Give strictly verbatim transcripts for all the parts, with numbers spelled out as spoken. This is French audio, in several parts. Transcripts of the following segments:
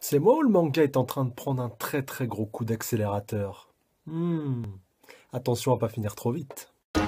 C'est moi ou le manga est en train de prendre un très très gros coup d'accélérateur? Hmm, attention à pas finir trop vite.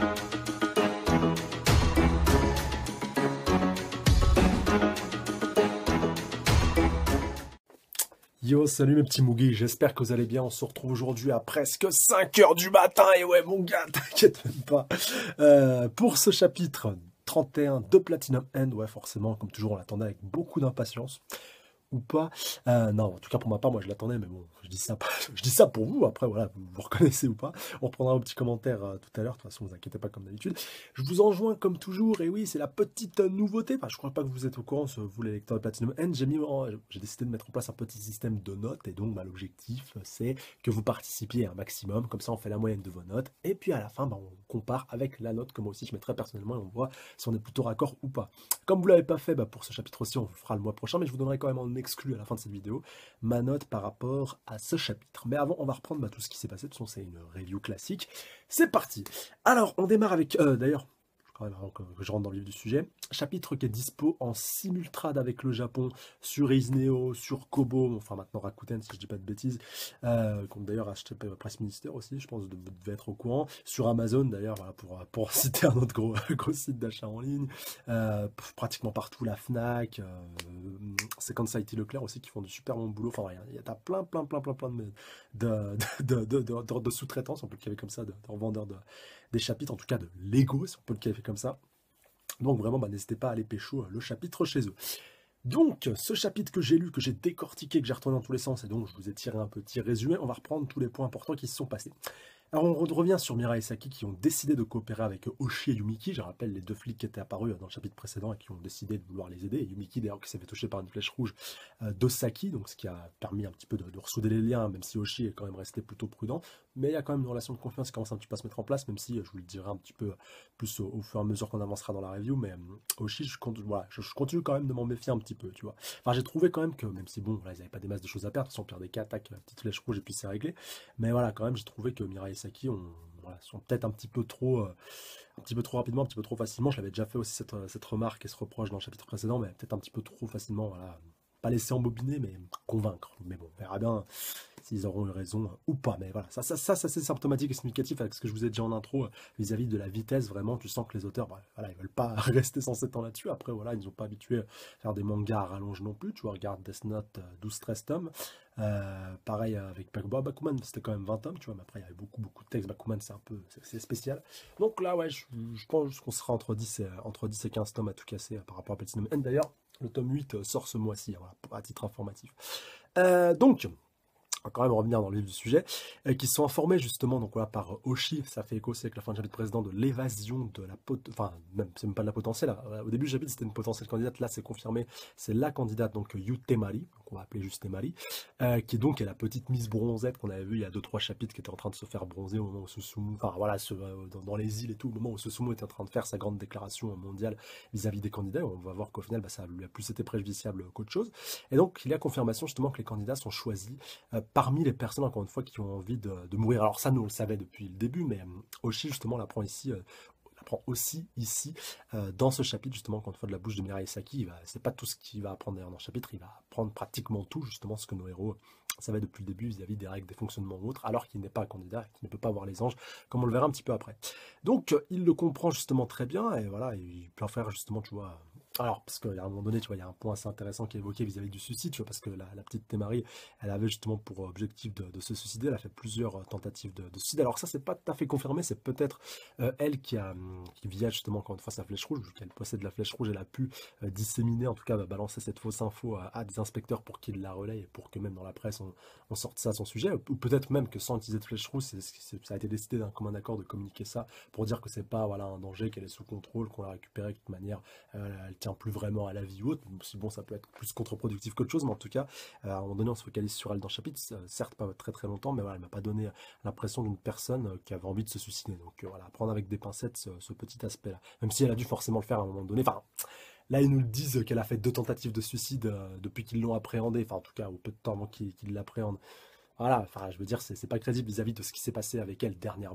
Yo, salut mes petits Mougis, j'espère que vous allez bien. On se retrouve aujourd'hui à presque cinq heures du matin. Et ouais, mon gars, t'inquiète même pas. Euh, pour ce chapitre trente et un de Platinum End, ouais, forcément, comme toujours, on l'attendait avec beaucoup d'impatience. Ou pas. Euh, non, en tout cas pour ma part, moi je l'attendais, mais bon, je dis ça, je dis ça pour vous. Après, voilà, vous vous reconnaissez ou pas. On reprendra un petit commentaire euh, tout à l'heure. De toute façon, vous inquiétez pas comme d'habitude. Je vous enjoins comme toujours, et oui, c'est la petite euh, nouveauté. Enfin, je crois pas que vous êtes au courant, ce- vous les lecteurs de Platinum End. J'ai mis, en- j'ai décidé de mettre en place un petit système de notes, et donc bah, l'objectif, c'est que vous participiez un maximum. Comme ça, on fait la moyenne de vos notes, et puis à la fin, bah, on compare avec la note que moi aussi je mettrai personnellement, et on voit si on est plutôt raccord ou pas. Comme vous l'avez pas fait, bah, pour ce chapitre aussi, on vous fera le mois prochain, mais je vous donnerai quand même en exclu à la fin de cette vidéo ma note par rapport à ce chapitre. Mais avant, on va reprendre bah, tout ce qui s'est passé. De toute façon, c'est une review classique. C'est parti. Alors, on démarre avec... Euh, D'ailleurs, quand même, avant que, que je rentre dans le vif du sujet, chapitre qui est dispo en simultrade avec le Japon sur Isneo, sur Kobo, enfin maintenant Rakuten si je dis pas de bêtises, euh, qu'on a d'ailleurs acheté par Presse Ministère aussi, je pense que vous devez être au courant, sur Amazon d'ailleurs, voilà, pour, pour citer un autre gros, gros site d'achat en ligne, euh, pratiquement partout, la Fnac, euh, c'est comme ça I T Leclerc aussi qui font du super bon boulot, enfin il y a, y a plein plein plein plein plein de, de, de, de, de, de, de sous-traitance, on peut le qualifier comme ça, de, de revendeurs de, des chapitres, en tout cas de Lego, si on peut le qualifier comme ça. Donc vraiment, bah, n'hésitez pas à aller pécho le chapitre chez eux. Donc, ce chapitre que j'ai lu, que j'ai décortiqué, que j'ai retourné dans tous les sens, et donc je vous ai tiré un petit résumé, on va reprendre tous les points importants qui se sont passés. Alors on revient sur Mirai et Saki qui ont décidé de coopérer avec Oshi et Yumiki. Je rappelle les deux flics qui étaient apparus dans le chapitre précédent et qui ont décidé de vouloir les aider. Et Yumiki d'ailleurs qui s'est fait toucher par une flèche rouge euh, d'Osaki, donc ce qui a permis un petit peu de, de ressouder les liens, même si Oshi est quand même resté plutôt prudent. Mais il y a quand même une relation de confiance qui commence un petit peu à se mettre en place, même si je vous le dirai un petit peu plus au, au fur et à mesure qu'on avancera dans la review. Mais euh, Oshi, je, compte, voilà, je, je continue quand même de m'en méfier un petit peu, tu vois. Enfin j'ai trouvé quand même que, même si bon, voilà, ils n'avaient pas des masses de choses à perdre, sans pire des cas, attaque, petite flèche rouge et puis c'est réglé. Mais voilà, quand même, j'ai trouvé que Mirai et Saki ont voilà, sont peut-être un petit peu trop, euh, un petit peu trop rapidement, un petit peu trop facilement. Je l'avais déjà fait aussi cette, cette remarque et ce reproche dans le chapitre précédent, mais peut-être un petit peu trop facilement, voilà, pas laisser embobiner, mais convaincre. Mais bon, on verra bien s'ils auront eu raison euh, ou pas. Mais voilà, ça, ça, ça, ça c'est symptomatique et significatif avec ce que je vous ai dit en intro euh, vis-à-vis de la vitesse. Vraiment, tu sens que les auteurs, bah, voilà, ils veulent pas rester sans sept ans là-dessus. Après, voilà, ils ne sont pas habitués à faire des mangas à rallonge non plus. Tu vois, regarde Death Note, euh, douze treize tomes. Euh, pareil avec Bakuman, Bakuman c'était quand même vingt tomes, tu vois, mais après il y avait beaucoup beaucoup de textes. Bakuman c'est un peu c'est spécial. Donc là, ouais, je, je pense qu'on sera entre dix et, entre dix et quinze tomes à tout casser euh, par rapport à Platinum End. D'ailleurs, le tome huit euh, sort ce mois-ci, hein, voilà, à titre informatif. Euh, donc, on va quand même revenir dans le vif du sujet, euh, qui sont informés justement donc voilà, par Oshi, ça fait écho aussi avec la fin du chapitre précédent, de l'évasion de la pot enfin même c'est même pas de la potentielle, hein. Au début du chapitre c'était une potentielle candidate, là c'est confirmé, c'est la candidate donc Yu Temari, donc on va appeler juste Temari, euh, qui donc est la petite Miss Bronzette qu'on avait vu il y a deux trois chapitres, qui était en train de se faire bronzer au moment où Susumu, enfin voilà, ce, euh, dans, dans les îles et tout, au moment où Susumu était en train de faire sa grande déclaration mondiale vis-à-vis des candidats, on va voir qu'au final bah, ça lui a plus été préjudiciable qu'autre chose, et donc il y a confirmation justement que les candidats sont choisis euh, parmi les personnes, encore une fois, qui ont envie de, de mourir. Alors ça, nous, on le savait depuis le début, mais euh, Oshi, justement, l'apprend ici, euh, l'apprend aussi ici, euh, dans ce chapitre, justement, encore une fois, de la bouche de Mirai Saki. C'est pas tout ce qu'il va apprendre d'ailleurs dans le chapitre, il va apprendre pratiquement tout, justement, ce que nos héros savaient depuis le début vis-à-vis des règles, des fonctionnements ou autres, alors qu'il n'est pas un candidat, qu'il ne peut pas voir les anges, comme on le verra un petit peu après. Donc, euh, il le comprend justement très bien, et voilà, il peut en faire justement, tu vois... Alors, parce qu'à un moment donné, tu vois, il y a un point assez intéressant qui est évoqué vis-à-vis du suicide, tu vois, parce que la, la petite Temari, elle avait justement pour objectif de, de se suicider, elle a fait plusieurs euh, tentatives de, de suicide. Alors ça, c'est pas tout à fait confirmé, c'est peut-être euh, elle qui a, hum, qui via justement encore une fois sa flèche rouge, vu qu'elle possède la flèche rouge, elle a pu euh, disséminer, en tout cas, bah, balancer cette fausse info à, à des inspecteurs pour qu'ils la relayent et pour que même dans la presse on, on sorte ça à son sujet, ou peut-être même que sans utiliser de flèche rouge, c'est, c'est, ça a été décidé d'un commun accord de communiquer ça pour dire que c'est pas voilà un danger, qu'elle est sous contrôle, qu'on l'a récupérée de toute manière, euh, elle tient plus vraiment à la vie ou autre. Si bon, ça peut être plus contre-productif qu'autre chose, mais en tout cas, euh, à un moment donné, on se focalise sur elle dans le chapitre, certes pas très très longtemps, mais voilà, elle m'a pas donné l'impression d'une personne euh, qui avait envie de se suicider. Donc euh, voilà, prendre avec des pincettes ce, ce petit aspect-là. Même si elle a dû forcément le faire à un moment donné. Enfin, là, ils nous le disent qu'elle a fait deux tentatives de suicide euh, depuis qu'ils l'ont appréhendée, enfin en tout cas, au peu de temps avant qu'ils qu'ils l'appréhendent. Voilà, enfin je veux dire, c'est c'est pas crédible vis-à-vis de ce qui s'est passé avec elle dernièrement.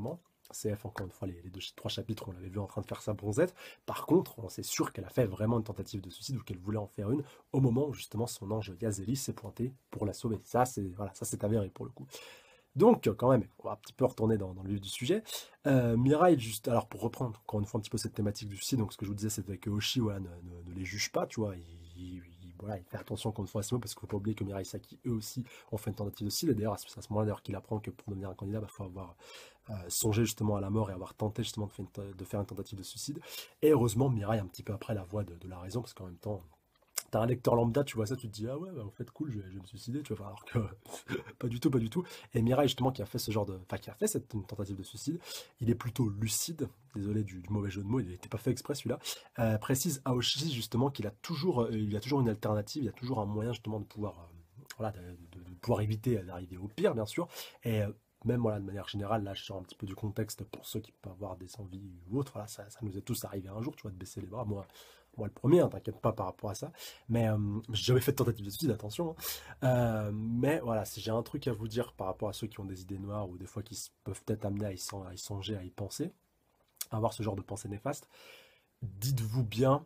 C F, encore une fois, les, les deux, trois chapitres, on l'avait vu en train de faire sa bronzette. Par contre, on sait sûr qu'elle a fait vraiment une tentative de suicide ou qu'elle voulait en faire une au moment où justement son ange Yazelis s'est pointé pour la sauver. Ça, c'est voilà, ça c'est avéré pour le coup. Donc, quand même, on va un petit peu retourner dans, dans le vif du sujet. Euh, Mirai, juste, alors pour reprendre encore une fois un petit peu cette thématique du suicide, donc ce que je vous disais, c'était que Oshi, voilà, ne, ne- ne les juge pas, tu vois, il, il- il- voilà, il fait attention encore une fois à ces mots, parce qu'il ne faut pas oublier que Mirai et Saki, eux aussi, ont fait une tentative de suicide, et d'ailleurs, c'est à ce moment-là d'ailleurs qu'il apprend que pour devenir un candidat, il faut avoir euh, songé justement à la mort et avoir tenté justement de faire une, de faire une tentative de suicide. Et heureusement, Mirai, un petit peu après, la voix de, de la raison, parce qu'en même temps, t'as un lecteur lambda, tu vois ça, tu te dis, ah ouais, bah, en fait, cool, je vais, je vais me suicider, tu vois, alors que pas du tout, pas du tout. Et Mirai, justement, qui a fait ce genre de, enfin, qui a fait cette tentative de suicide, il est plutôt lucide, désolé du, du mauvais jeu de mots, il n'était pas fait exprès celui-là, euh, précise Aoshi, justement, qu'il a toujours, euh, il a toujours une alternative, il y a toujours un moyen, justement, de pouvoir, euh, voilà, de, de- de pouvoir éviter d'arriver au pire, bien sûr, et euh, même voilà, de manière générale, là je sors un petit peu du contexte pour ceux qui peuvent avoir des envies ou autres, voilà, ça, ça nous est tous arrivé un jour, tu vois, de baisser les bras, moi, moi le premier, hein, t'inquiète pas par rapport à ça, mais euh, j'ai jamais fait de tentative de suicide, attention, hein. Euh, mais voilà, si j'ai un truc à vous dire par rapport à ceux qui ont des idées noires ou des fois qui se- peuvent peut-être amener à y, son- à y songer, à y penser, à avoir ce genre de pensée néfaste, dites-vous bien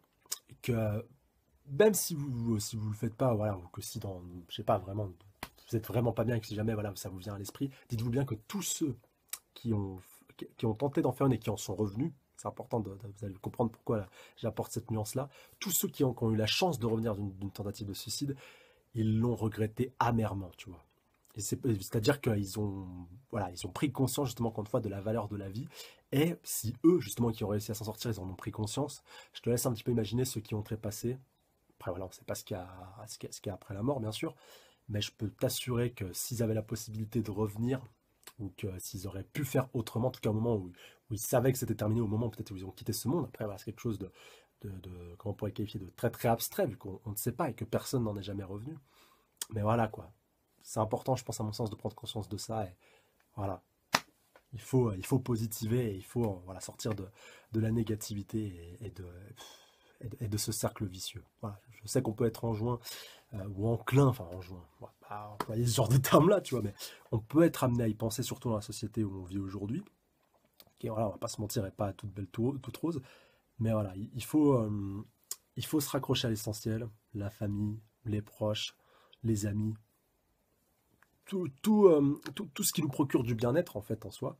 que même si vous si vous le faites pas, voilà, ou que si dans, je sais pas, vraiment, vous êtes vraiment pas bien et que si jamais voilà, ça vous vient à l'esprit, dites-vous bien que tous ceux qui ont, qui qui ont tenté d'en faire une et qui en sont revenus, c'est important, de, de- vous allez comprendre pourquoi là, j'apporte cette nuance-là, tous ceux qui ont, qui ont eu la chance de revenir d'une d'une tentative de suicide, ils l'ont regretté amèrement, tu vois. Et c'est- C'est-à-dire qu'ils ont, voilà, ils ont pris conscience justement, encore une fois, de la valeur de la vie. Et si eux, justement, qui ont réussi à s'en sortir, ils en ont pris conscience, je te laisse un petit peu imaginer ceux qui ont trépassé. Après, voilà, on ne sait pas ce qu'il y a, ce qu'il y a- ce qu'il y a après la mort, bien sûr. Mais je peux t'assurer que s'ils avaient la possibilité de revenir, ou que s'ils auraient pu faire autrement, en tout cas au moment où, où ils savaient que c'était terminé, au moment peut-être où ils ont quitté ce monde, après voilà, c'est quelque chose de, de, de- comment on pourrait qualifier, de très très abstrait, vu qu'on on ne sait pas et que personne n'en est jamais revenu. Mais voilà quoi, c'est important, je pense à mon sens, de prendre conscience de ça, et voilà, il faut, il faut positiver, et il faut euh, voilà, sortir de, de la négativité et, et de, et de, et de ce cercle vicieux. Voilà, je sais qu'on peut être enjoint euh, ou enclin, enfin enjoint, on va pas employer ce genre de terme-là, tu vois, mais on peut être amené à y penser, surtout dans la société où on vit aujourd'hui, qui, voilà, on va pas se mentir, n'est pas toute belle, tout, toute rose, mais voilà, il, il faut, euh, il faut se raccrocher à l'essentiel, la famille, les proches, les amis, tout, tout, euh, tout, tout ce qui nous procure du bien-être, en fait, en soi,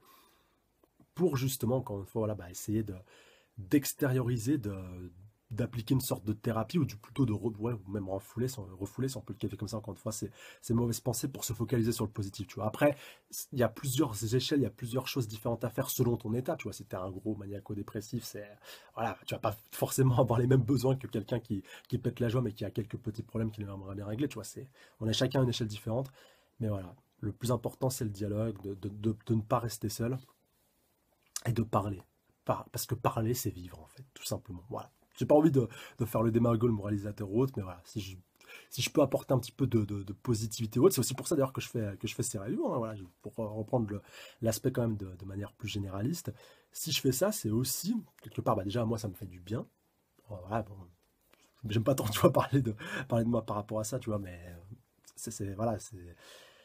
pour justement, encore une fois, voilà, bah, essayer de, d'extérioriser, de, d'appliquer une sorte de thérapie, ou du plutôt de re- ouais, ou même refouler, sans, refouler, si on peut le qualifier comme ça, encore une fois, c'est ces mauvaises pensées pour se focaliser sur le positif, tu vois. Après, il y a plusieurs échelles, il y a plusieurs choses différentes à faire selon ton état, tu vois. Si t'es un gros maniaco-dépressif, c'est, voilà, tu vas pas forcément avoir les mêmes besoins que quelqu'un qui, qui pète la joie, mais qui a quelques petits problèmes qu'il aimerait bien régler, tu vois. C'est, on a chacun une échelle différente, mais voilà. Le plus important, c'est le dialogue, de, de, de, de ne pas rester seul et de parler. Par- parce que parler, c'est vivre, en fait, tout simplement. Voilà. J'ai pas envie de, de faire le démago, le moralisateur ou autre, mais voilà, si je, si je peux apporter un petit peu de, de- de positivité ou autre, c'est aussi pour ça d'ailleurs que je fais, que je fais ces reviews, hein, voilà, pour reprendre le- l'aspect quand même de, de manière plus généraliste. Si je fais ça, c'est aussi, quelque part, bah déjà, moi, ça me fait du bien. Voilà, bon, j'aime pas tant, tu vois, parler de, parler de moi par rapport à ça, tu vois, mais euh, c'est, c'est- voilà, c'est,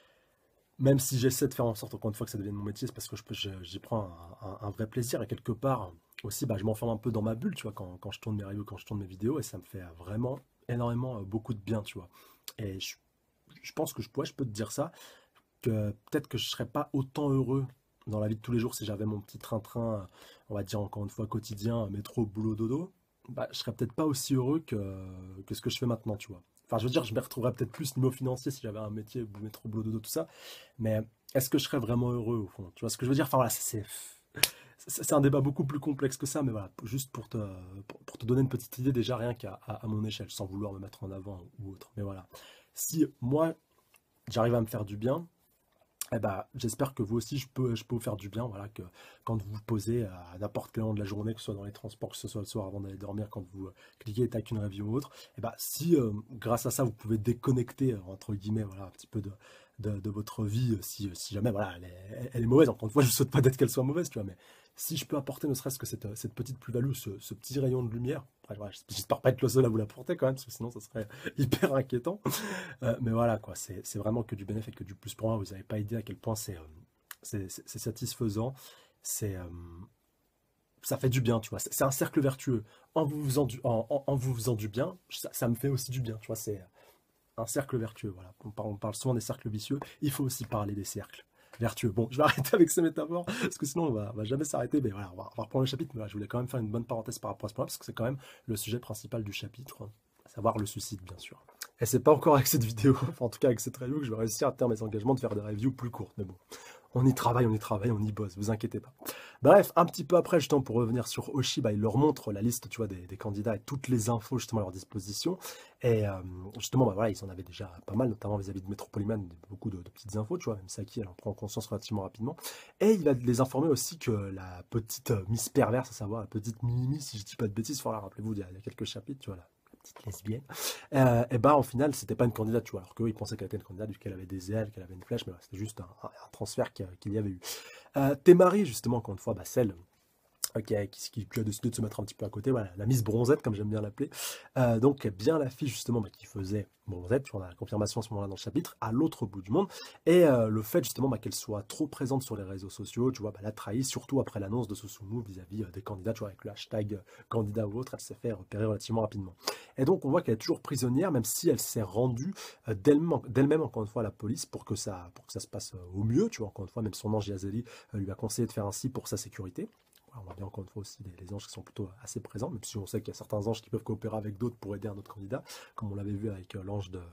même si j'essaie de faire en sorte, encore une fois, que ça devienne mon métier, c'est parce que je peux- je- j'y prends un, un- un vrai plaisir. Et quelque part, aussi, bah, je m'enferme un peu dans ma bulle, tu vois, quand, quand je tourne mes reviews, quand je tourne mes vidéos, et ça me fait vraiment énormément, euh, beaucoup de bien, tu vois. Et je, je pense que je, ouais, je peux te dire ça, que peut-être que je serais pas autant heureux dans la vie de tous les jours si j'avais mon petit train-train, on va dire encore une fois quotidien, métro, boulot, dodo. Bah, je serais peut-être pas aussi heureux que, que ce que je fais maintenant, tu vois. Enfin, je veux dire, je me retrouverais peut-être plus niveau financier si j'avais un métier, métro, boulot, dodo, tout ça. Mais est-ce que je serais vraiment heureux au fond? Tu vois ce que je veux dire? Enfin voilà, c'est c'est c'est un débat beaucoup plus complexe que ça, mais voilà, juste pour te, pour, pour te donner une petite idée déjà rien qu'à à, à mon échelle, sans vouloir me mettre en avant ou autre. Mais voilà, si moi j'arrive à me faire du bien, eh ben, j'espère que vous aussi, je peux, je peux vous faire du bien. Voilà, que quand vous vous posez à n'importe quel moment de la journée, que ce soit dans les transports, que ce soit le soir avant d'aller dormir, quand vous euh, cliquez et tac une review ou autre, eh ben, si euh, grâce à ça, vous pouvez déconnecter, euh, entre guillemets, voilà, un petit peu de, de, de votre vie, euh, si, si jamais voilà, elle est, elle est mauvaise. Encore une fois, je ne souhaite pas d'être qu'elle soit mauvaise, tu vois, mais si je peux apporter ne serait-ce que cette, euh, cette petite plus-value, ce, ce petit rayon de lumière, après, voilà, j'espère pas être le seul à vous l'apporter quand même, parce que sinon, ça serait hyper inquiétant. Euh, mais voilà, quoi, c'est c'est vraiment que du bénéfice et que du plus pour moi. Vous n'avez pas idée à quel point c'est euh, c'est c'est- c'est satisfaisant. c'est... euh, ça fait du bien, tu vois. C'est c'est un cercle vertueux. En vous faisant du, en, en- en vous faisant du bien, ça, ça me fait aussi du bien, tu vois. C'est un cercle vertueux, voilà. On parle, on parle souvent des cercles vicieux. Il faut aussi parler des cercles vertueux. Bon, je vais arrêter avec ces métaphores, parce que sinon on va, on va jamais s'arrêter. Mais voilà, on va, on va reprendre le chapitre. Mais voilà, je voulais quand même faire une bonne parenthèse par rapport à ce point, parce que c'est quand même le sujet principal du chapitre, à savoir le suicide, bien sûr. Et c'est pas encore avec cette vidéo, enfin en tout cas avec cette review, que je vais réussir à tenir mes engagements de faire des reviews plus courtes. Mais bon, on y travaille, on y travaille, on y bosse, vous inquiétez pas. Bref, un petit peu après, justement, pour revenir sur Oshi, bah, il leur montre la liste, tu vois, des, des candidats et toutes les infos, justement, à leur disposition. Et euh, justement, bah, voilà, ils en avaient déjà pas mal, notamment vis-à-vis de Metropolyman, beaucoup de, de petites infos, tu vois, même Saki, elle en prend conscience relativement rapidement. Et il va les informer aussi que la petite euh, Miss Perverse, à savoir la petite Mimi, si je dis pas de bêtises, voilà, rappelez-vous, il y, a, il y a quelques chapitres, tu vois, là, petite lesbienne, euh, et bah en final c'était pas une candidate, tu vois, alors qu'eux ils pensaient qu'elle était une candidate vu qu'elle avait des ailes, qu'elle avait une flèche, mais voilà, c'était juste un, un- un transfert qu'il qu'il y avait eu. Euh, Temari, justement, encore une fois, bah, celle euh, qui a, qui- qui- qui a décidé de se mettre un petit peu à côté, voilà, la Miss Bronzette, comme j'aime bien l'appeler. Euh, donc, bien la fille, justement, bah, qui faisait Bronzette, on a la confirmation à ce moment-là dans le chapitre, à l'autre bout du monde. Et euh, le fait, justement, bah, qu'elle soit trop présente sur les réseaux sociaux, tu vois, bah, l'a trahi, surtout après l'annonce de Susumu vis-à-vis euh, des candidats, tu vois, avec le hashtag euh, candidat ou autre, elle s'est fait repérer relativement rapidement. Et donc, on voit qu'elle est toujours prisonnière, même si elle s'est rendue euh, d'elle-même, d'elle-même, encore une fois, à la police pour que ça, pour que ça se passe euh, au mieux, tu vois, encore une fois, même son ange Yazeli euh, lui a conseillé de faire ainsi pour sa sécurité. On voit bien encore une fois aussi les, les anges qui sont plutôt assez présents, même si on sait qu'il y a certains anges qui peuvent coopérer avec d'autres pour aider un autre candidat, comme on l'avait vu avec euh, l'ange de,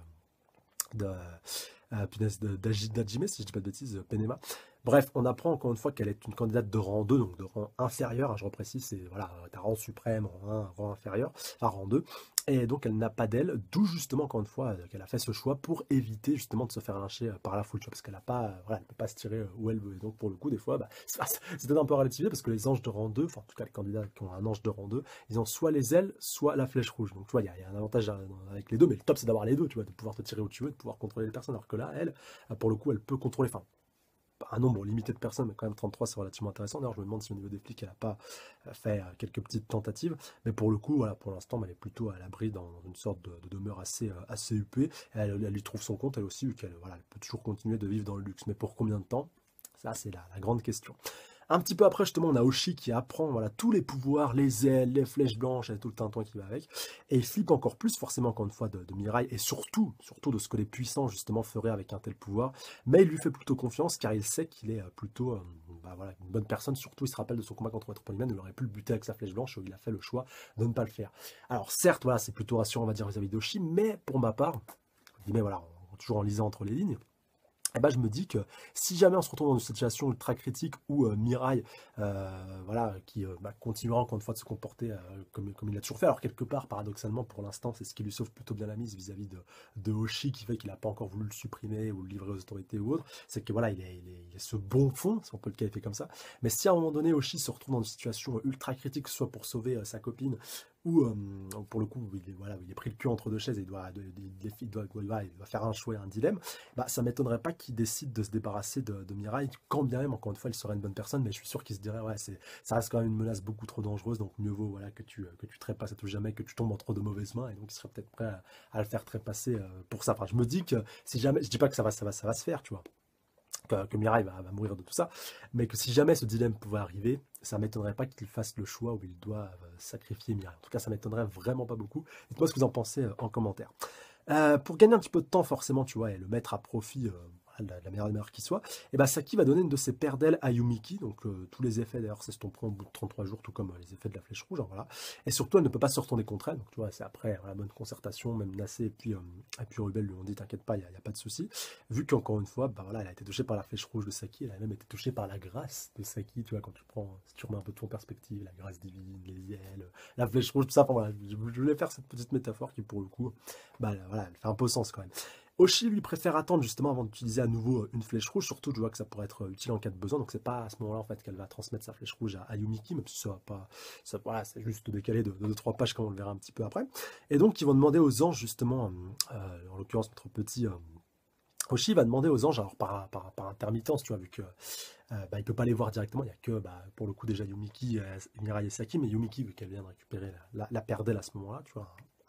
de, euh, punaise, de- d'Aji- d'Hajime, si je dis pas de bêtises, euh, Penema. Bref, on apprend encore une fois qu'elle est une candidate de rang deux, donc de rang inférieur, hein, je reprécise, c'est voilà, t'as rang suprême, rang un, rang inférieur, à rang deux, et donc elle n'a pas d'aile, d'où justement encore une fois euh, qu'elle a fait ce choix pour éviter justement de se faire lyncher euh, par la foule, tu vois, parce qu'elle a pas, euh, voilà, elle peut pas se tirer euh, où elle veut, et donc pour le coup, des fois, bah, c'est c'est peut-être un peu relativisé, parce que les anges de rang deux, enfin en tout cas les candidats qui ont un ange de rang deux, ils ont soit les ailes, soit la flèche rouge, donc tu vois, il y, a il y a un avantage euh, avec les deux, mais le top c'est d'avoir les deux, tu vois, de pouvoir te tirer où tu veux, de pouvoir contrôler les personnes, alors que là, elle, euh, pour le coup, elle peut contrôler, enfin, un nombre limité de personnes, mais quand même trente-trois, c'est relativement intéressant. D'ailleurs, je me demande si au niveau des flics, elle n'a pas euh, fait euh, quelques petites tentatives. Mais pour le coup, voilà, pour l'instant, elle est plutôt à l'abri dans une sorte de, de demeure assez, euh, assez huppée. Elle, elle y trouve son compte, elle aussi, vu qu'elle voilà, elle peut toujours continuer de vivre dans le luxe. Mais pour combien de temps? Ça, c'est la, la grande question. Un petit peu après, justement, on a Oshi qui apprend voilà, tous les pouvoirs, les ailes, les flèches blanches et tout le tintouin qui va avec. Et il flippe encore plus, forcément, encore une fois, de, de Mirai et surtout, surtout de ce que les puissants, justement, feraient avec un tel pouvoir. Mais il lui fait plutôt confiance car il sait qu'il est euh, plutôt euh, bah, voilà, une bonne personne. Surtout, il se rappelle de son combat contre Metropolyman, il aurait pu le buter avec sa flèche blanche, il a fait le choix de ne pas le faire. Alors, certes, voilà, c'est plutôt rassurant, on va dire, vis-à-vis d'Oshi, mais pour ma part, mais voilà, toujours en lisant entre les lignes, et ben, je me dis que si jamais on se retrouve dans une situation ultra critique où euh, Mirai euh, voilà, qui euh, bah, continuera encore une fois de se comporter euh, comme, comme il a toujours fait, alors quelque part, paradoxalement, pour l'instant, c'est ce qui lui sauve plutôt bien la mise vis-à-vis de, de Hoshi, qui fait qu'il n'a pas encore voulu le supprimer ou le livrer aux autorités ou autre, c'est que voilà, il est, il, est, il est ce bon fond, si on peut le qualifier comme ça, mais si à un moment donné, Hoshi se retrouve dans une situation ultra critique, que ce soit pour sauver euh, sa copine, ou euh, pour le coup, il est, voilà, il est pris le cul entre deux chaises et il doit, il doit, il doit, il doit, il doit faire un choix et un dilemme, bah, ça m'étonnerait pas qu'il décide de se débarrasser de, de Mirai, quand bien même, encore une fois, il serait une bonne personne, mais je suis sûr qu'il se dirait, ouais, c'est, ça reste quand même une menace beaucoup trop dangereuse, donc mieux vaut voilà, que tu que tu trépasses à tout jamais, que tu tombes en trop de mauvaises mains, et donc il serait peut-être prêt à, à le faire trépasser euh, pour ça. Enfin, je me dis que si jamais, je dis pas que ça va, ça va, ça va se faire, tu vois, que, que Mirai va, va mourir de tout ça, mais que si jamais ce dilemme pouvait arriver, ça m'étonnerait pas qu'il fasse le choix où il doit euh, sacrifier Mirai. En tout cas, ça m'étonnerait vraiment pas beaucoup. Dites-moi ce que vous en pensez euh, en commentaire. Euh, pour gagner un petit peu de temps, forcément, tu vois, et le mettre à profit, euh, de la, la meilleure meilleure qui soit, et bah Saki va donner une de ses paires d'ailes à Yumiki, donc euh, tous les effets d'ailleurs s'estomperont au bout de trente-trois jours, tout comme euh, les effets de la flèche rouge, hein, voilà. Et surtout, elle ne peut pas se retourner contre elle, donc tu vois, c'est après la bonne concertation, même Nassé et puis, euh, et puis Rubel lui ont dit, t'inquiète pas, il n'y a, y a pas de souci, vu qu'encore une fois, bah voilà, elle a été touchée par la flèche rouge de Saki, elle a même été touchée par la grâce de Saki, tu vois, quand tu prends, si tu remets un peu tout en perspective, la grâce divine, les ailes, la flèche rouge, tout ça, enfin voilà, je, je voulais faire cette petite métaphore qui, pour le coup, bah voilà, elle fait un peu sens quand même. Oshi lui préfère attendre justement avant d'utiliser à nouveau une flèche rouge, surtout je vois que ça pourrait être utile en cas de besoin, donc c'est pas à ce moment-là en fait qu'elle va transmettre sa flèche rouge à, à Yumiki, même si ça va pas, ça, voilà, c'est juste décalé de deux trois pages comme on le verra un petit peu après. Et donc ils vont demander aux anges justement, euh, en l'occurrence notre petit euh, Oshi va demander aux anges, alors par, par, par intermittence, tu vois, vu que euh, bah, il peut pas les voir directement, il y a que bah, pour le coup déjà Yumiki, euh, Mirai et Saki, mais Yumiki vu qu'elle vient de récupérer la, la, la paire d'ailes à ce moment-là, tu vois,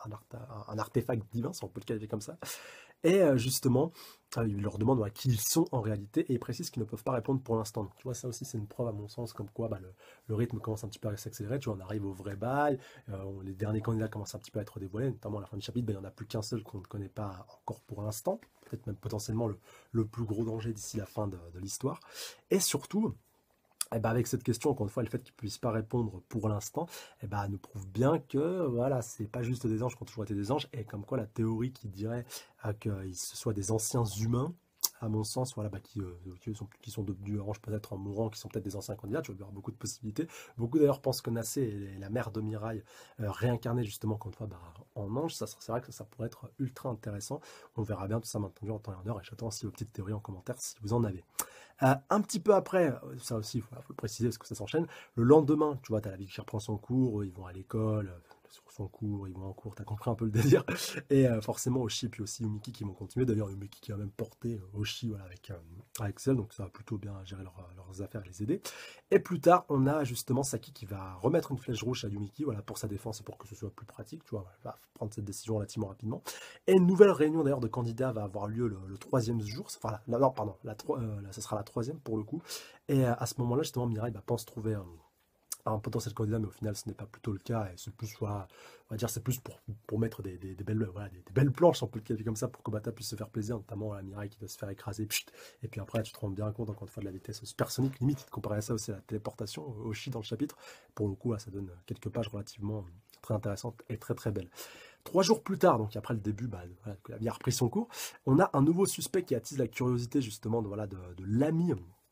un, art, un, un artefact divin, si on peut le qualifier comme ça. Et euh, justement, euh, il leur demande voilà, qui ils sont en réalité, et ils précisent qu'ils ne peuvent pas répondre pour l'instant. Tu vois, ça aussi, c'est une preuve, à mon sens, comme quoi bah, le, le rythme commence un petit peu à s'accélérer. Tu vois, on arrive au vrai bail, euh, on- les derniers candidats commencent un petit peu à être dévoilés, notamment à la fin du chapitre, bah, il n'y en a plus qu'un seul qu'on ne connaît pas encore pour l'instant. Peut-être même potentiellement le, le plus gros danger d'ici la fin de, de l'histoire. Et surtout, eh ben avec cette question, encore une fois, le fait qu'ils ne puissent pas répondre pour l'instant, eh ben, nous prouve bien que voilà, c'est pas juste des anges qui ont toujours été des anges, et comme quoi la théorie qui dirait euh, qu'ils soient des anciens humains, à mon sens, voilà, bah, qui, euh, qui sont, qui sont devenus anges peut-être en mourant, qui sont peut-être des anciens candidats, tu vas avoir beaucoup de possibilités. Beaucoup d'ailleurs pensent que Nassé est la mère de Mirail, euh, réincarnée justement, encore une fois, bah, en ange. Ça, c'est vrai que ça pourrait être ultra intéressant. On verra bien tout ça maintenant en temps et en heure, et j'attends aussi vos petites théories en commentaire si vous en avez. Euh, un petit peu après, euh, ça aussi, il faut, faut le préciser parce que ça s'enchaîne, le lendemain, tu vois, tu as la vie qui reprend son cours, ils vont à l'école, euh, sur son cours, ils vont en cours, tu as compris un peu le délire. Et euh, forcément, Oshi et puis aussi Umiki qui vont continuer. D'ailleurs, Umiki qui a même porté euh, Oshi voilà, avec, euh, avec Cell, donc ça va plutôt bien gérer leur, leurs affaires et les aider. Et plus tard, on a justement Saki qui va remettre une flèche rouge à Yumiki voilà, pour sa défense et pour que ce soit plus pratique, tu vois, elle va prendre cette décision relativement rapidement. Et une nouvelle réunion d'ailleurs de candidats va avoir lieu le, le troisième jour, enfin, la, non, pardon, la, euh, là, ce sera la troisième pour le coup. Et euh, à ce moment-là, justement, Mirai bah, pense trouver un, un potentiel candidat, mais au final, ce n'est pas plutôt le cas. Et c'est plus, voilà, on va dire, c'est plus pour, pour mettre des, des, des belles, voilà, des, des belles planches, on peut le qualifier comme ça, pour que Bata puisse se faire plaisir, notamment à Mirai qui doit se faire écraser. Pchut, et puis après, tu te rends bien compte, encore une fois, de la vitesse supersonique, limite, comparé à ça aussi à la téléportation, Oshi dans le chapitre. Pour le coup, là, ça donne quelques pages relativement très intéressantes et très très belles. Trois jours plus tard, donc après le début, bah, voilà, que la vie a repris son cours, on a un nouveau suspect qui attise la curiosité justement de, voilà, de, de l'ami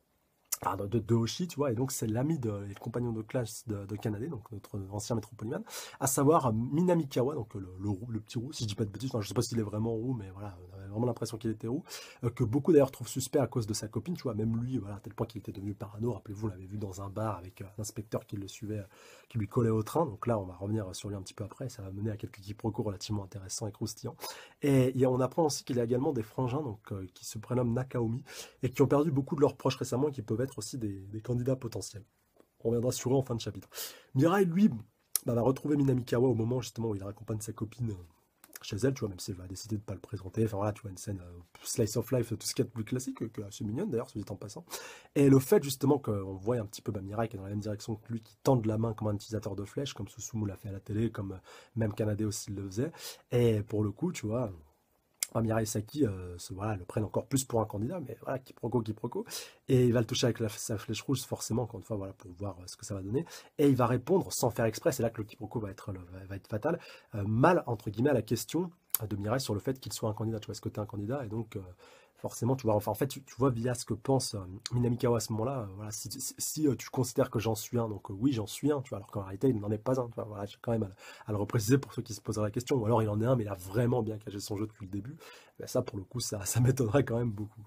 de, de, de Hoshi, tu vois, et donc c'est l'ami de, et le compagnon de classe de, de Kanade, donc notre ancien métropoliman, à savoir Minamikawa, donc le, le, roux, le petit roux, si je dis pas de bêtises, enfin, je sais pas s'il est vraiment roux, mais voilà, on avait vraiment l'impression qu'il était roux, euh, que beaucoup d'ailleurs trouvent suspect à cause de sa copine, tu vois, même lui, voilà, à tel point qu'il était devenu parano, rappelez-vous, on l'avait vu dans un bar avec euh, un inspecteur qui le suivait, euh, qui lui collait au train, donc là on va revenir sur lui un petit peu après, ça va mener à quelques quiproquos relativement intéressants et croustillants, et, et on apprend aussi qu'il y a également des frangins, donc, euh, qui se prénomment Nakaomi, et qui ont perdu beaucoup de leurs proches récemment, et qui peuvent être aussi des, des candidats potentiels. On reviendra sur eux en fin de chapitre. Mirai, lui, bah, va retrouver Minamikawa au moment justement où il raccompagne sa copine euh, chez elle, tu vois, même si elle va décider de ne pas le présenter. Enfin voilà, tu vois, une scène euh, slice of life, tout ce qui est plus classique, que, que assez mignonne d'ailleurs, soit dit en passant. Et le fait justement qu'on voit un petit peu bah, Mirai qui est dans la même direction que lui, qui tend de la main comme un utilisateur de flèches, comme Susumu l'a fait à la télé, comme euh, même Kanade aussi le faisait. Et pour le coup, tu vois, Mirai et Saki euh, se, voilà, le prennent encore plus pour un candidat, mais voilà, quiproquo, quiproquo. Et il va le toucher avec la, sa flèche rouge, forcément, encore une fois, voilà, pour voir euh, ce que ça va donner. Et il va répondre sans faire exprès, c'est là que le quiproquo va être, va, va être fatal, euh, mal, entre guillemets, à la question de Mirai sur le fait qu'il soit un candidat. Tu vois, est-ce que tu es un candidat? Et donc, euh, forcément, tu vois, enfin, en fait, tu, tu vois via ce que pense euh, Minamikawa à ce moment-là, euh, voilà, si, si, si euh, tu considères que j'en suis un, donc euh, oui, j'en suis un, tu vois, alors qu'en réalité, il n'en est pas un, tu vois, voilà, j'ai quand même à, à le repréciser pour ceux qui se poseraient la question, ou alors il en est un, mais il a vraiment bien caché son jeu depuis le début, ben ça, pour le coup, ça, ça m'étonnerait quand même beaucoup.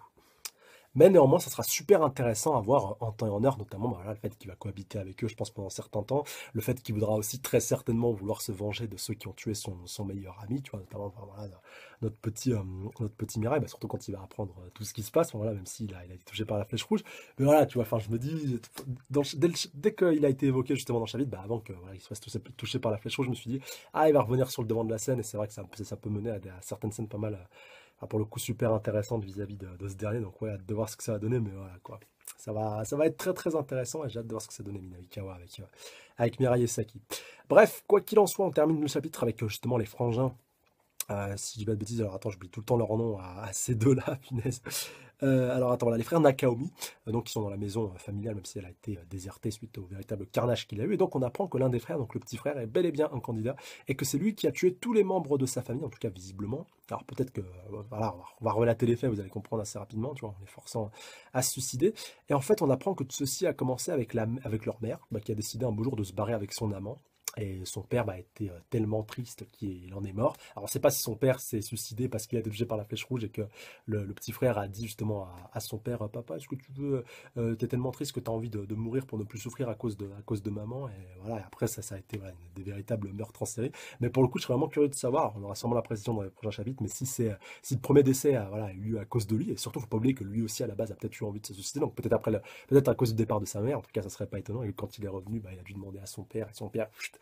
Mais néanmoins, ça sera super intéressant à voir en temps et en heure, notamment bah, voilà, le fait qu'il va cohabiter avec eux, je pense, pendant un certain temps. Le fait qu'il voudra aussi très certainement vouloir se venger de ceux qui ont tué son, son meilleur ami, tu vois, notamment enfin, voilà, notre petit, euh, notre petit Mirai, bah, surtout quand il va apprendre euh, tout ce qui se passe, enfin, voilà, même s'il a, il a été touché par la flèche rouge. Mais voilà, tu vois, enfin, je me dis, dans, dès, dès qu'il a été évoqué justement dans le chapitre, bah, avant qu'il voilà, soit touché, touché par la flèche rouge, je me suis dit, ah, il va revenir sur le devant de la scène, et c'est vrai que ça, ça peut mener à, à certaines scènes pas mal. À, ah, pour le coup super intéressante vis-à-vis de, de ce dernier, donc ouais, hâte de voir ce que ça va donner, mais voilà quoi. Ça va, ça va être très très intéressant et j'ai hâte de voir ce que ça donne Minamikawa avec, euh, avec Mirai et Saki. Bref, quoi qu'il en soit, on termine le chapitre avec euh, justement les frangins. Euh, si je dis pas de bêtises, alors attends, j'oublie tout le temps leur nom à, à ces deux-là, punaise. Euh, alors attends, voilà, les frères Nakaomi, euh, donc qui sont dans la maison euh, familiale, même si elle a été euh, désertée suite au véritable carnage qu'il a eu. Et donc on apprend que l'un des frères, donc le petit frère, est bel et bien un candidat, et que c'est lui qui a tué tous les membres de sa famille, en tout cas visiblement. Alors peut-être que, euh, voilà, on va, on va relater les faits, vous allez comprendre assez rapidement, tu vois, en les forçant à se suicider. Et en fait, on apprend que tout ceci a commencé avec, la, avec leur mère, bah, qui a décidé un beau jour de se barrer avec son amant. Et son père bah, était euh, tellement triste qu'il en est mort. Alors on ne sait pas si son père s'est suicidé parce qu'il a été touché par la flèche rouge et que le, le petit frère a dit justement à, à son père, papa, est-ce que tu veux, euh, t'es tellement triste que tu as envie de, de mourir pour ne plus souffrir à cause de, à cause de maman. Et voilà, et après ça, ça a été voilà, des véritables meurtres en série. Mais pour le coup, je suis vraiment curieux de savoir, on aura sûrement la précision dans les prochains chapitres, mais si c'est si le premier décès a, voilà, eu à cause de lui, et surtout, il ne faut pas oublier que lui aussi à la base a peut-être eu envie de se suicider, donc peut-être après, peut-être à cause du départ de sa mère, en tout cas ça serait pas étonnant, et quand il est revenu, bah, il a dû demander à son père, et son père, chut,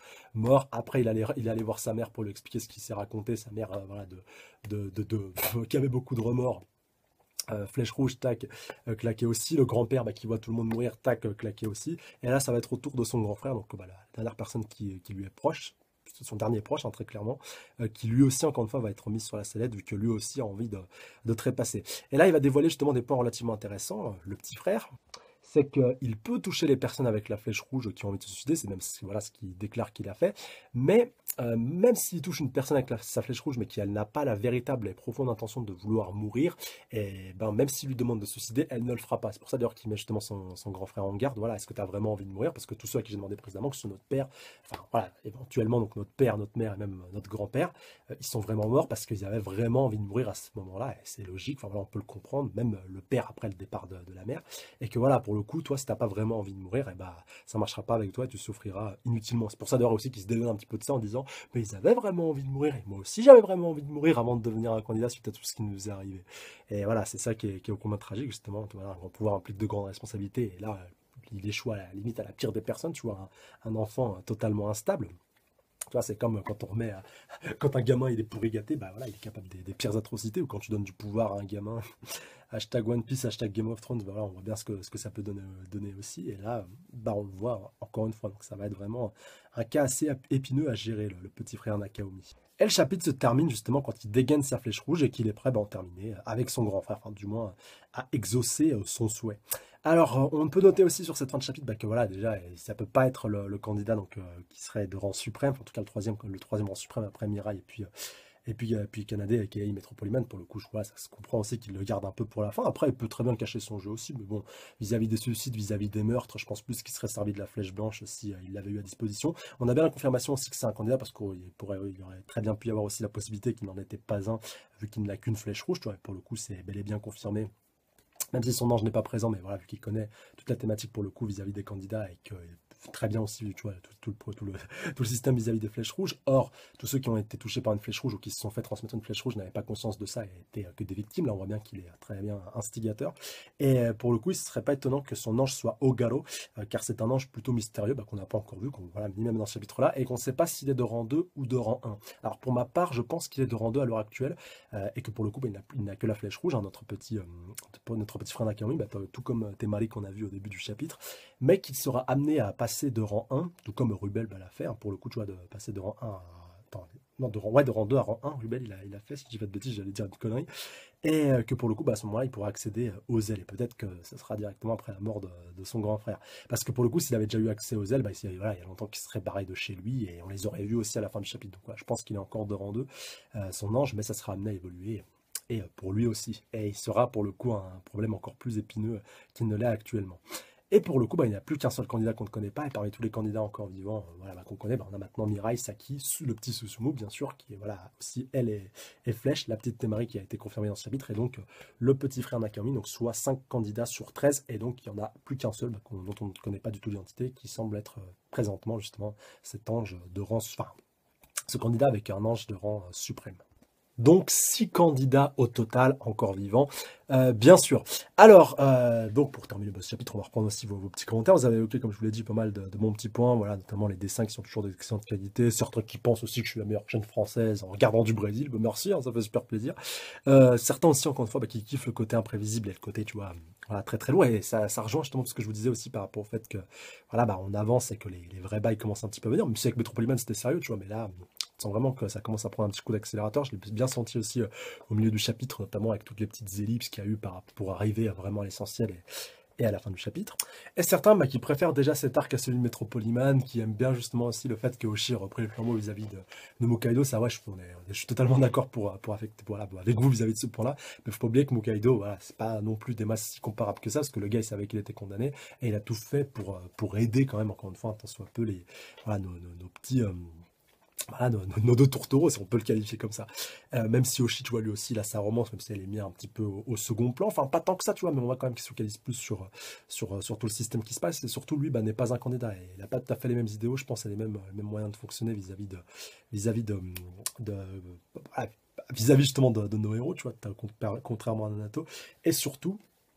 mort. Après, il allait, il allait voir sa mère pour lui expliquer ce qu'il s'est raconté. Sa mère, euh, voilà, de, de, de, de- qui avait beaucoup de remords. Euh, flèche rouge, tac, euh, claqué aussi. Le grand-père bah, qui voit tout le monde mourir, tac, euh, claqué aussi. Et là, ça va être au tour de son grand frère, donc bah, la dernière personne qui, qui lui est proche, son dernier proche, hein, très clairement, euh, qui lui aussi, encore une fois, va être mis sur la sellette, vu que lui aussi a envie de, de trépasser. Et là, il va dévoiler justement des points relativement intéressants. Le petit frère, c'est qu'il peut toucher les personnes avec la flèche rouge qui ont envie de se suicider, c'est même ce- voilà, ce qu'il déclare qu'il a fait, mais euh, même s'il touche une personne avec la- sa flèche rouge, mais qu'elle n'a pas la véritable et profonde intention de vouloir mourir, et ben, même s'il lui demande de se suicider, elle ne le fera pas. C'est pour ça d'ailleurs qu'il met justement son, son grand frère en garde. Voilà, est-ce que tu as vraiment envie de mourir? Parce que tous ceux à qui j'ai demandé précédemment, que ce soit notre père, enfin voilà, éventuellement donc notre père, notre mère et même notre grand-père, euh, ils sont vraiment morts parce qu'ils avaient vraiment envie de mourir à ce moment-là. Et c'est logique, enfin voilà, on peut le comprendre, même le père après le départ de, de la mère. Et que voilà, pour le coup, toi, si t'as pas vraiment envie de mourir, et bah, ça marchera pas avec toi et tu souffriras inutilement. C'est pour ça d'ailleurs aussi qu'ils se dédonnent un petit peu de ça en disant, mais ils avaient vraiment envie de mourir, et moi aussi j'avais vraiment envie de mourir avant de devenir un candidat suite à tout ce qui nous est arrivé. Et voilà, c'est ça qui est, qui est au combat tragique, justement. Voilà, un grand pouvoir implique de grandes responsabilités, et là, il échoue à la limite à la pire des personnes, tu vois, un, un enfant totalement instable. Tu vois, c'est comme quand on remet, à- quand un gamin il est pourri gâté, bah voilà, il est capable des, des pires atrocités, ou quand tu donnes du pouvoir à un gamin, hashtag One Piece, hashtag Game of Thrones, voilà, on voit bien ce que, ce que ça peut donner, donner aussi. Et là, bah, on le voit encore une fois. Donc ça va être vraiment un cas assez épineux à gérer, le, le petit frère Nakaomi. Et le chapitre se termine justement quand il dégaine sa flèche rouge et qu'il est prêt bah, à en terminer avec son grand frère, enfin du moins à exaucer euh, son souhait. Alors, euh, on peut noter aussi sur cette fin de chapitre bah, que voilà, déjà, euh, ça peut pas être le, le candidat donc, euh, qui serait de rang suprême, enfin, en tout cas le troisième, le troisième rang suprême après Mirai et puis euh, et puis, euh, puis Canadé avec A I Metropoliman, pour le coup, je crois, ça se comprend aussi qu'il le garde un peu pour la fin. Après, il peut très bien cacher son jeu aussi, mais bon, vis-à-vis des suicides, vis-à-vis des meurtres, je pense plus qu'il serait servi de la flèche blanche si euh, il l'avait eu à disposition. On a bien la confirmation aussi que c'est un candidat, parce qu'il pourrait, il aurait très bien pu y avoir aussi la possibilité qu'il n'en était pas un, vu qu'il n'a qu'une flèche rouge, tu vois, pour le coup, c'est bel et bien confirmé. Même si son ange n'est pas présent, mais voilà, vu qu'il connaît toute la thématique pour le coup vis-à-vis des candidats et que très bien aussi, tu vois, tout, tout le, tout, le, tout le système vis-à-vis des flèches rouges. Or, tous ceux qui ont été touchés par une flèche rouge ou qui se sont fait transmettre une flèche rouge n'avaient pas conscience de ça et étaient que des victimes. Là, on voit bien qu'il est très bien instigateur. Et pour le coup, il ne serait pas étonnant que son ange soit Ogaro, euh, car c'est un ange plutôt mystérieux bah, qu'on n'a pas encore vu, qu'on voilà, ni même dans ce chapitre-là, et qu'on ne sait pas s'il est de rang deux ou de rang un. Alors, pour ma part, je pense qu'il est de rang deux à l'heure actuelle, euh, et que pour le coup, bah, il n'a que la flèche rouge, hein, notre petit, euh, notre petit frère Nakaomi, bah, tout comme Temari qu'on a vu au début du chapitre, mais qu'il sera amené à passer de rang un, tout comme Rubel va l'a fait, hein, pour le coup, tu vois, de passer de rang un à... Attends, non, de rang, ouais, de rang deux à rang un, Rubel, il a, il a fait, si je dis pas de bêtises, j'allais dire une connerie, et euh, que pour le coup, bah, à ce moment-là, il pourra accéder euh, aux ailes, et peut-être que ce sera directement après la mort de, de son grand frère. Parce que pour le coup, s'il avait déjà eu accès aux ailes, bah, il, voilà, il y a longtemps qu'il serait barré de chez lui, et on les aurait vus aussi à la fin du chapitre. Donc voilà, je pense qu'il est encore de rang deux, euh, son ange, mais ça sera amené à évoluer, et pour lui aussi. Et il sera pour le coup un problème encore plus épineux qu'il ne l'est actuellement. Et pour le coup, bah, il n'y a plus qu'un seul candidat qu'on ne connaît pas. Et parmi tous les candidats encore vivants euh, voilà, bah, qu'on connaît, bah, on a maintenant Mirai, Saki, le petit Susumu, bien sûr, qui est voilà, aussi, elle est, est flèche, la petite Temari qui a été confirmée dans ce chapitre, et donc euh, le petit frère Nakaomi, donc soit cinq candidats sur treize, et donc il n'y en a plus qu'un seul, bah, dont on ne connaît pas du tout l'identité, qui semble être euh, présentement justement cet ange de rang, enfin, ce candidat avec un ange de rang euh, suprême. Donc six candidats au total encore vivants, euh, bien sûr. Alors, euh, donc pour terminer bah, ce chapitre, on va reprendre aussi vos, vos petits commentaires. Vous avez évoqué, comme je vous l'ai dit, pas mal de, de bons petits points, voilà, notamment les dessins qui sont toujours d'excellente qualité. Certains qui pensent aussi que je suis la meilleure chaîne française en regardant du Brésil. Bah, merci, hein, ça fait super plaisir. Euh, certains aussi, encore une fois, bah, qui kiffent le côté imprévisible et le côté, tu vois, voilà, très très loin. Et ça, ça rejoint justement ce que je vous disais aussi par rapport au fait que, voilà, bah, on avance et que les, les vrais bails commencent un petit peu à venir. Même si avec Metropoliman c'était sérieux, tu vois, mais là, on sent vraiment que ça commence à prendre un petit coup d'accélérateur. Je l'ai bien senti aussi euh, au milieu du chapitre, notamment avec toutes les petites ellipses qu'il y a eu par, pour arriver à vraiment l'essentiel et, et à la fin du chapitre. Et certains bah, qui préfèrent déjà cet arc à celui de Metropoliman, qui aiment bien justement aussi le fait que Oshi ait repris le flambeau vis-à-vis de, de Mokaido. Ça, ouais, je, on est, je suis totalement d'accord pour, pour affecter, voilà, avec vous vis-à-vis de ce point-là. Mais faut pas oublier que Mokaido, voilà, c'est pas non plus des masses si comparables que ça, parce que le gars, il savait qu'il était condamné, et il a tout fait pour, pour aider quand même, encore une fois, tant soit peu, les, voilà, nos, nos, nos petits... Euh, Voilà, nos, nos, nos deux tourtereaux, si on peut le qualifier comme ça. Euh, même si Oshi, tu vois, lui aussi, il a sa romance, même si elle est mise un petit peu au, au second plan. Enfin, pas tant que ça, tu vois, mais on voit quand même qu'il se focalise plus sur, sur, sur tout le système qui se passe. Et surtout, lui, bah, n'est pas un candidat. Et il n'a pas tout à fait les mêmes idéaux, je pense, et les mêmes, les mêmes moyens de fonctionner vis-à-vis de, vis-à-vis de, de, de ah, vis-à-vis justement de, de nos héros, tu vois, contrairement à Nanato. Et surtout,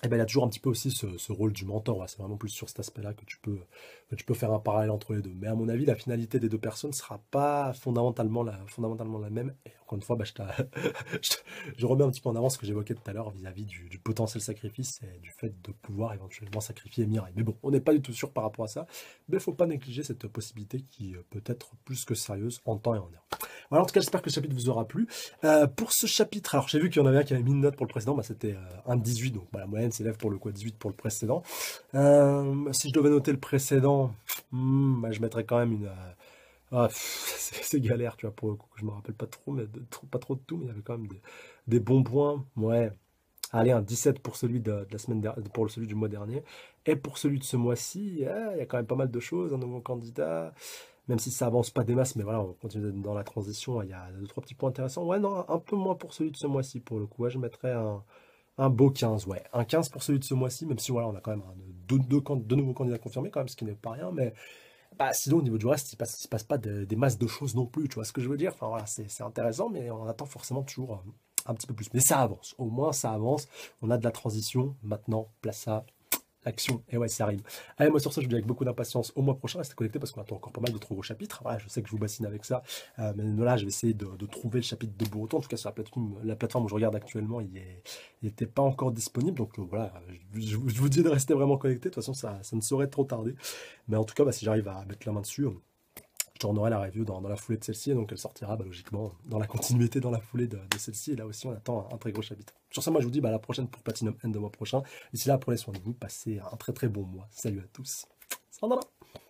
et ben, il y a toujours un petit peu aussi ce, ce rôle du mentor. Ouais. C'est vraiment plus sur cet aspect-là que tu peux, que tu peux faire un parallèle entre les deux. Mais à mon avis, la finalité des deux personnes ne sera pas fondamentalement la, fondamentalement la même. Et encore une fois, bah, je, t'a- je, te- je remets un petit peu en avant ce que j'évoquais tout à l'heure vis-à-vis du, du potentiel sacrifice et du fait de pouvoir éventuellement sacrifier Mirai. Mais bon, on n'est pas du tout sûr par rapport à ça. Mais il ne faut pas négliger cette possibilité qui euh, peut être plus que sérieuse en temps et en heure. Voilà, en tout cas, j'espère que le chapitre vous aura plu. Euh, pour ce chapitre, alors j'ai vu qu'il y en avait un qui avait mis une note pour le précédent, bah, c'était euh, un dix-huit, donc bah, la moyenne s'élève pour le coup à dix-huit pour le précédent. Euh, si je devais noter le précédent, hmm, bah, je mettrais quand même une... euh, ah, pff, c'est c'est galère, tu vois, pour le coup, je me rappelle pas trop, mais de, trop- pas trop de tout, mais il y avait quand même des, des bons points. Ouais, allez, un dix-sept pour celui de, de la semaine der- pour celui du mois dernier. Et pour celui de ce mois-ci, ah, il y a quand même pas mal de choses, un nouveau candidat, même si ça avance pas des masses, mais voilà, on continue d'être dans la transition, il y a deux, trois petits points intéressants. Ouais, non, un peu moins pour celui de ce mois-ci, pour le coup. Ouais, je mettrais un, un beau quinze, ouais. Un quinze pour celui de ce mois-ci, même si voilà, on a quand même un- deux, deux, can- deux nouveaux candidats confirmés, quand même, ce qui n'est pas rien, mais bah, sinon, au niveau du reste, il ne passe, il se passe pas de- des masses de choses non plus, tu vois ce que je veux dire? Enfin voilà, c'est c'est intéressant, mais on attend forcément toujours euh, un petit peu plus. Mais ça avance, au moins ça avance. On a de la transition, maintenant, place à l'action. Et ouais, ça arrive. Allez, moi sur ça, je vous dis avec beaucoup d'impatience au mois prochain. Restez connectés parce qu'on attend encore pas mal de trop gros chapitres. Voilà, je sais que je vous bassine avec ça. Euh, mais là, je vais essayer de, de trouver le chapitre de Boruto. En tout cas, sur la plateforme, la plateforme où je regarde actuellement, il n'était pas encore disponible. Donc euh, voilà, je, je vous je vous dis de rester vraiment connectés. De toute façon, ça, ça ne saurait trop tarder. Mais en tout cas, bah, si j'arrive à mettre la main dessus, je tournerai la review dans, dans la foulée de celle-ci, et donc elle sortira bah, logiquement dans la continuité, dans la foulée de, de celle-ci, et là aussi on attend un, un très gros chapitre. Sur ça, moi je vous dis bah, à la prochaine pour Platinum End de mois prochain. D'ici là, prenez soin de vous, passez un très très bon mois. Salut à tous. Sayonara.